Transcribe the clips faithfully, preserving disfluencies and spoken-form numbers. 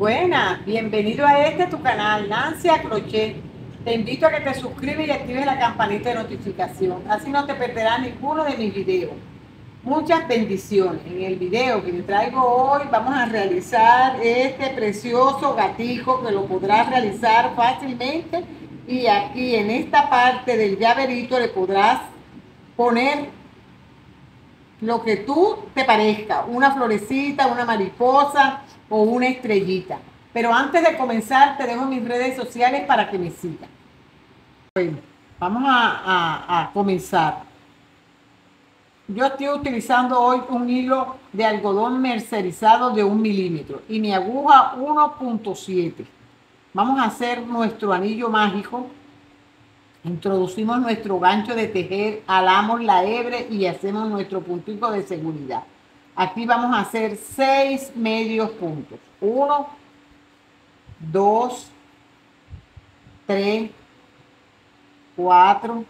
Buenas, bienvenido a este tu canal, Nancy a Crochet. Te invito a que te suscribas y actives la campanita de notificación, así no te perderás ninguno de mis videos. Muchas bendiciones. En el video que te traigo hoy vamos a realizar este precioso gatijo que lo podrás realizar fácilmente, y aquí en esta parte del llaverito le podrás poner lo que tú te parezca, una florecita, una mariposa o una estrellita. Pero antes de comenzar te dejo mis redes sociales para que me sigas. Bueno, vamos a, a, a comenzar. Yo estoy utilizando hoy un hilo de algodón mercerizado de un milímetro y mi aguja uno punto siete. Vamos a hacer nuestro anillo mágico. Introducimos nuestro gancho de tejer, alamos la hebre y hacemos nuestro puntico de seguridad. Aquí vamos a hacer seis medios puntos. Uno, dos, tres, cuatro,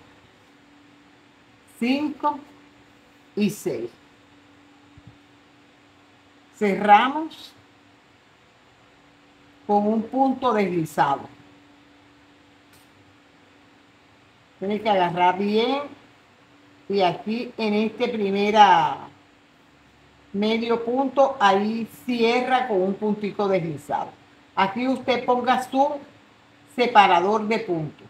cinco y seis. Cerramos con un punto deslizado. Tienes que agarrar bien, y aquí en este primera medio punto, ahí cierra con un puntico deslizado. Aquí usted ponga su separador de puntos.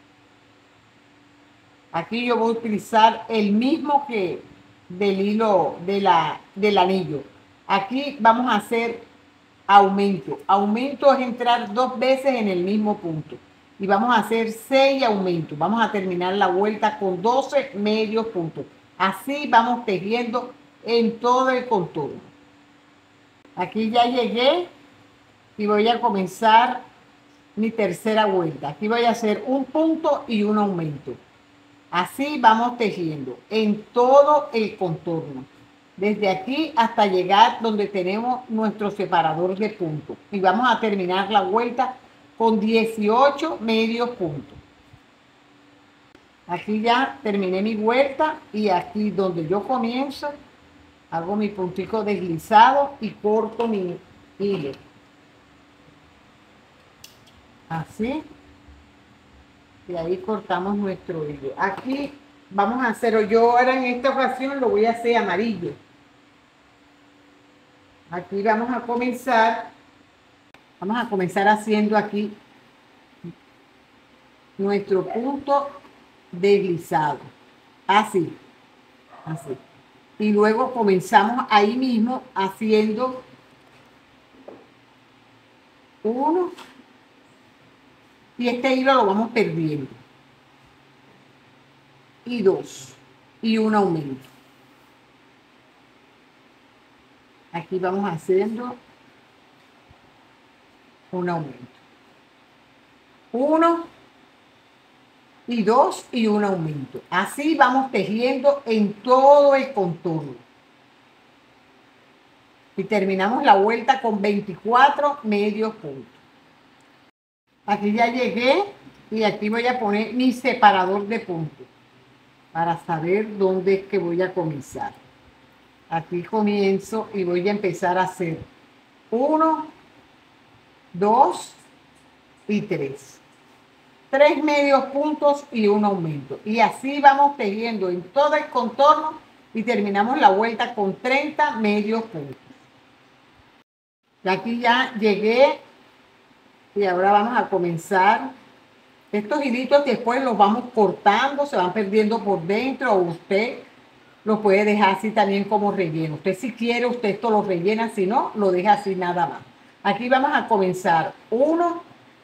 Aquí yo voy a utilizar el mismo que del hilo de la, del anillo. Aquí vamos a hacer aumento. Aumento es entrar dos veces en el mismo punto. Y vamos a hacer seis aumentos. Vamos a terminar la vuelta con doce medios puntos. Así vamos tejiendo en todo el contorno. Aquí ya llegué y voy a comenzar mi tercera vuelta. Aquí voy a hacer un punto y un aumento. Así vamos tejiendo en todo el contorno, desde aquí hasta llegar donde tenemos nuestro separador de puntos, y vamos a terminar la vuelta con dieciocho medios puntos. Aquí ya terminé mi vuelta, y aquí donde yo comienzo hago mi puntico deslizado y corto mi hilo así, y ahí cortamos nuestro hilo. Aquí vamos a hacer, yo ahora en esta ocasión lo voy a hacer amarillo. Aquí vamos a comenzar vamos a comenzar haciendo aquí nuestro punto deslizado, así, así, y luego comenzamos ahí mismo haciendo uno, y este hilo lo vamos perdiendo, y dos, y un aumento. Aquí vamos haciendo un aumento, uno y dos y un aumento. Así vamos tejiendo en todo el contorno, y terminamos la vuelta con veinticuatro medios puntos. Aquí ya llegué, y aquí voy a poner mi separador de puntos para saber dónde es que voy a comenzar. Aquí comienzo y voy a empezar a hacer uno, dos y tres. Tres medios puntos y un aumento. Y así vamos tejiendo en todo el contorno, y terminamos la vuelta con treinta medios puntos. Y aquí ya llegué, y ahora vamos a comenzar. Estos hilitos después los vamos cortando, se van perdiendo por dentro, o usted lo puede dejar así también como relleno. Usted si quiere, usted esto lo rellena, si no, lo deja así nada más. Aquí vamos a comenzar uno,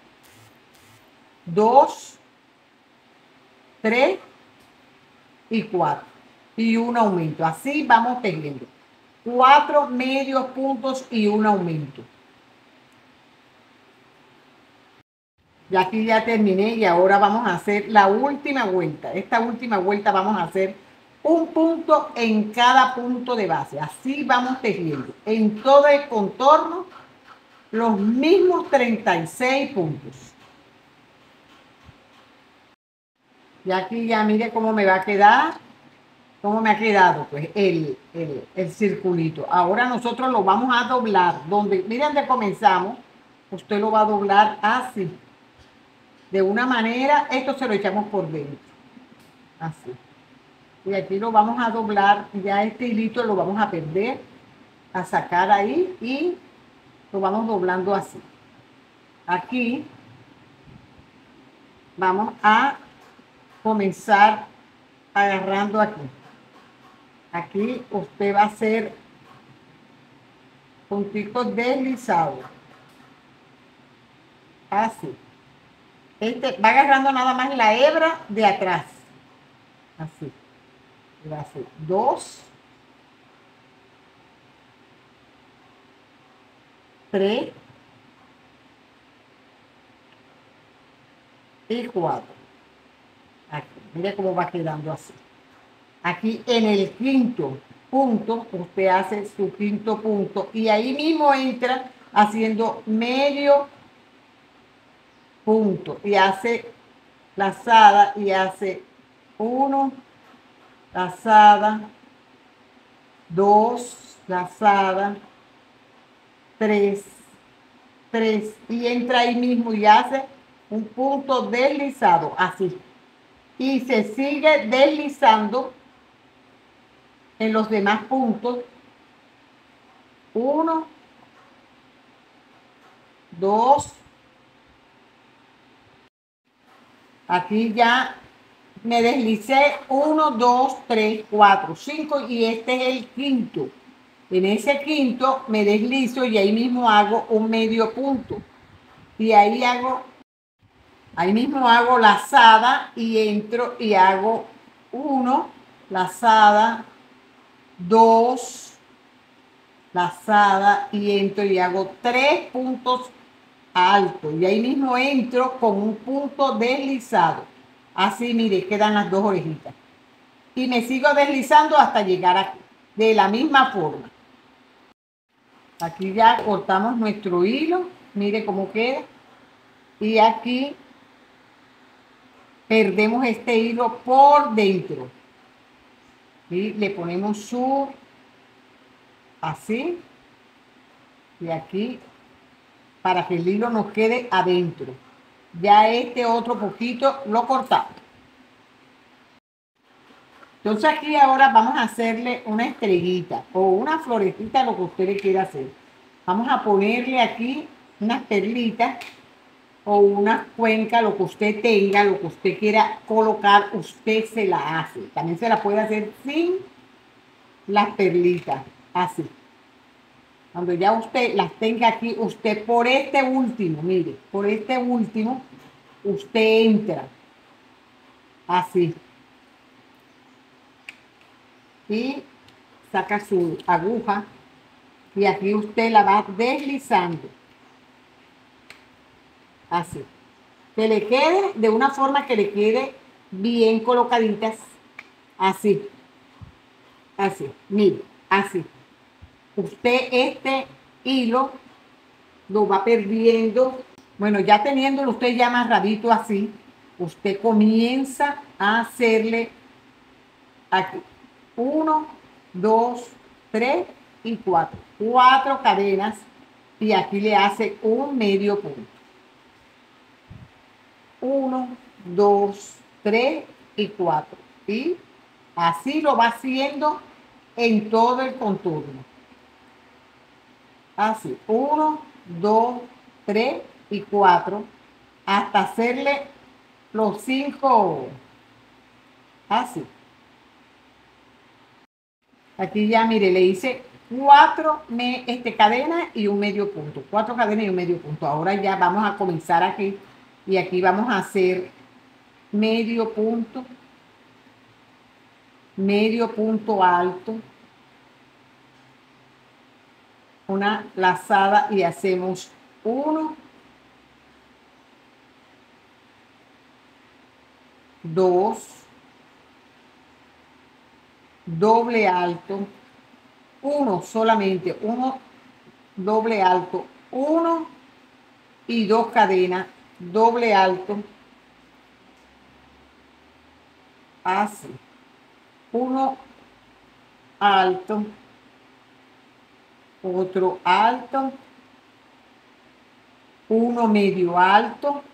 dos, tres y cuatro, y un aumento. Así vamos tejiendo cuatro medios puntos y un aumento. Y aquí ya terminé, y ahora vamos a hacer la última vuelta. Esta última vuelta vamos a hacer un punto en cada punto de base. Así vamos tejiendo en todo el contorno los mismos treinta y seis puntos. Y aquí ya mire cómo me va a quedar, cómo me ha quedado pues el, el, el circulito. Ahora nosotros lo vamos a doblar, donde miren donde comenzamos. usted lo va a doblar así. De una manera, esto se lo echamos por dentro. Así. Y aquí lo vamos a doblar, ya este hilito lo vamos a perder, a sacar ahí y lo vamos doblando así. Aquí vamos a comenzar agarrando aquí. Aquí usted va a hacer puntitos deslizados. Así. Este va agarrando nada más la hebra de atrás. Así. Va a hacer dos, tres y cuatro. Aquí. Mire cómo va quedando así. Aquí en el quinto punto, usted hace su quinto punto y ahí mismo entra haciendo medio punto y hace lazada y hace uno, lazada, dos, lazada, tres, tres y entra ahí mismo y hace un punto deslizado así y se sigue deslizando en los demás puntos. Uno, dos, aquí ya me deslicé uno, dos, tres, cuatro, cinco y este es el quinto. En ese quinto me deslizo y ahí mismo hago un medio punto y ahí hago ahí mismo hago lazada y entro y hago uno, lazada, dos, lazada y entro y hago tres puntos altos y ahí mismo entro con un punto deslizado. Así, mire, quedan las dos orejitas y me sigo deslizando hasta llegar aquí de la misma forma. Aquí ya cortamos nuestro hilo, mire cómo queda y aquí perdemos este hilo por dentro y le ponemos su así y aquí para que el hilo nos quede adentro. Ya este otro poquito lo cortamos. Entonces aquí ahora vamos a hacerle una estrellita o una florecita, lo que usted le quiera hacer. Vamos a ponerle aquí unas perlitas o una cuenca, lo que usted tenga, lo que usted quiera colocar, usted se la hace. También se la puede hacer sin las perlitas, así. Cuando ya usted las tenga aquí, usted por este último, mire, por este último, usted entra, así. Y saca su aguja y aquí usted la va deslizando. Así. Que le quede de una forma que le quede bien colocaditas. Así. Así. Mire, así. Usted este hilo lo va perdiendo. Bueno, ya teniéndolo usted ya amarradito así, usted comienza a hacerle aquí. Uno, dos, tres y cuatro. Cuatro cadenas y aquí le hace un medio punto. Uno, dos, tres y cuatro. Y así lo va haciendo en todo el contorno. Así. Uno, dos, tres y cuatro. Hasta hacerle los cinco. Así. Aquí ya, mire, le hice cuatro me, este, cadenas y un medio punto. Cuatro cadenas y un medio punto. Ahora ya vamos a comenzar aquí. Y aquí vamos a hacer medio punto. Medio punto alto. Una lazada y hacemos uno. Dos. Doble alto. Uno solamente. Uno doble alto. Uno y dos cadenas. Doble alto. Así. Uno alto. Otro alto. uno medio alto,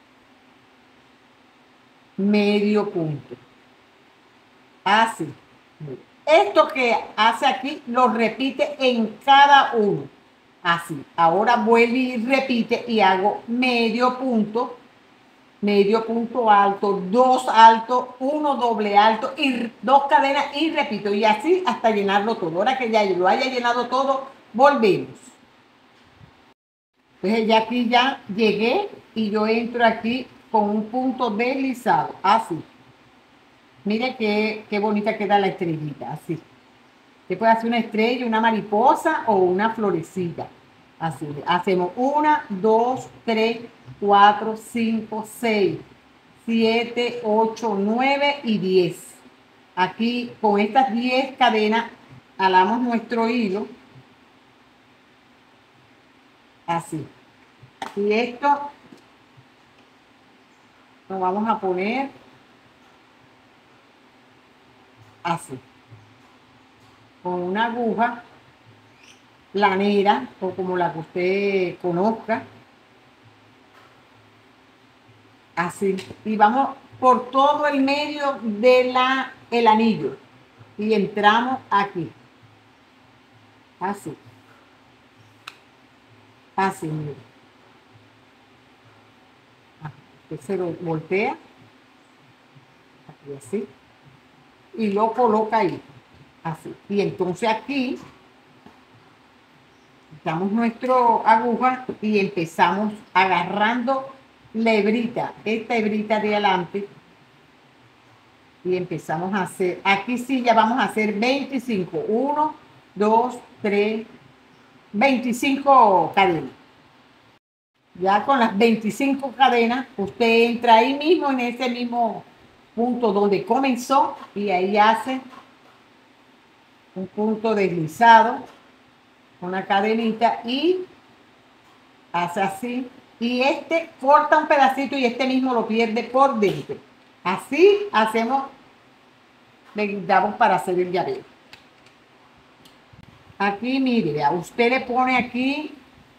medio punto. Así. Esto que hace aquí lo repite en cada uno. Así. Ahora vuelve y repite y hago medio punto, medio punto alto, dos altos, uno doble alto y dos cadenas y repito. Y así hasta llenarlo todo. Ahora que ya lo haya llenado todo, volvemos. Entonces ya aquí ya llegué y yo entro aquí con un punto deslizado. Así. Mire qué, qué bonita queda la estrellita, así. Usted puede hacer una estrella, una mariposa o una florecita. Así. Hacemos una, dos, tres, cuatro, cinco, seis, siete, ocho, nueve y diez. Aquí con estas diez cadenas jalamos nuestro hilo. Así. Y esto lo vamos a poner así, con una aguja lanera o como la que usted conozca, así, y vamos por todo el medio de la el anillo y entramos aquí, así, así, mire, usted se lo voltea aquí así y lo coloca ahí, así. Y entonces aquí quitamos nuestra aguja y empezamos agarrando la hebrita, esta hebrita de adelante, y empezamos a hacer, aquí sí ya vamos a hacer veinticinco, uno, dos, tres, veinticinco cadenas. Ya con las veinticinco cadenas, usted entra ahí mismo en ese mismo punto donde comenzó y ahí hace un punto deslizado, una cadenita y hace así y este corta un pedacito y este mismo lo pierde por dentro. Así hacemos, le damos para hacer el llavero. Aquí mire, a usted le pone aquí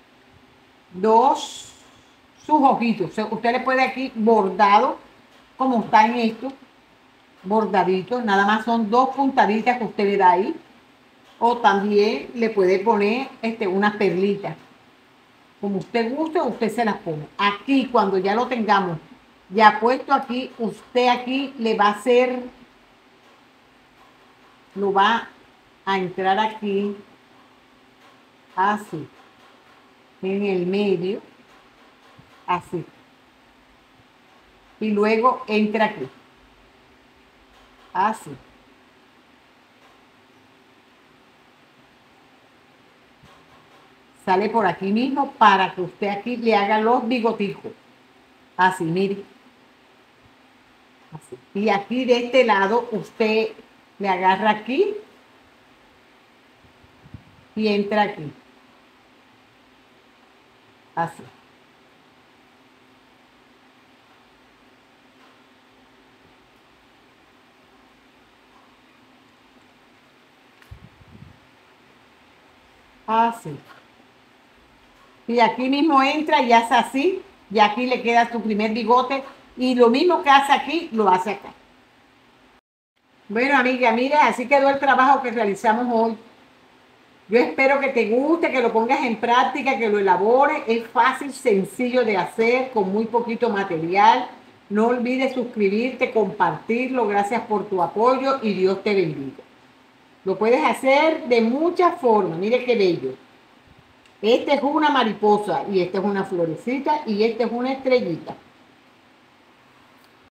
dos sus ojitos, usted le puede aquí bordado como está en esto, bordadito, nada más son dos puntaditas que usted le da ahí, o también le puede poner este, unas perlitas, como usted guste, usted se las pone. Aquí cuando ya lo tengamos ya puesto aquí, usted aquí le va a hacer, lo va a entrar aquí, así, en el medio, así. Y luego entra aquí. Así. Sale por aquí mismo para que usted aquí le haga los bigoticos. Así, mire. Así. Y aquí de este lado usted le agarra aquí y entra aquí. Así. Así. Y aquí mismo entra y hace así. Y aquí le queda tu primer bigote. Y lo mismo que hace aquí, lo hace acá. Bueno, amiga, mira, así quedó el trabajo que realizamos hoy. Yo espero que te guste, que lo pongas en práctica, que lo elabores. Es fácil, sencillo de hacer, con muy poquito material. No olvides suscribirte, compartirlo. Gracias por tu apoyo y Dios te bendiga. Lo puedes hacer de muchas formas. Mire qué bello. Esta es una mariposa y esta es una florecita y esta es una estrellita.